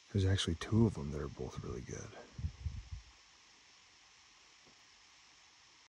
There's actually two of them that are both really good.